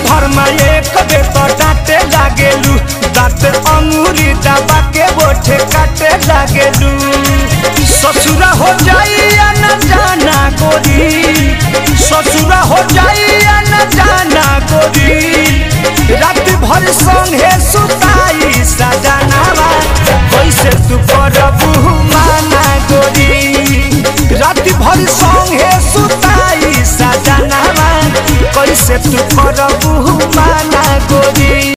भर में एक बेर तो डांटे लागेलू, दांत अंगूरी दबा के बोठे काटे लागेलू। ससुरा हो जाइया न जाना गोरी, ससुरा हो जाइया न जाना गोरी, रात भर संगे सुताई सजनावा कैसे तू करबू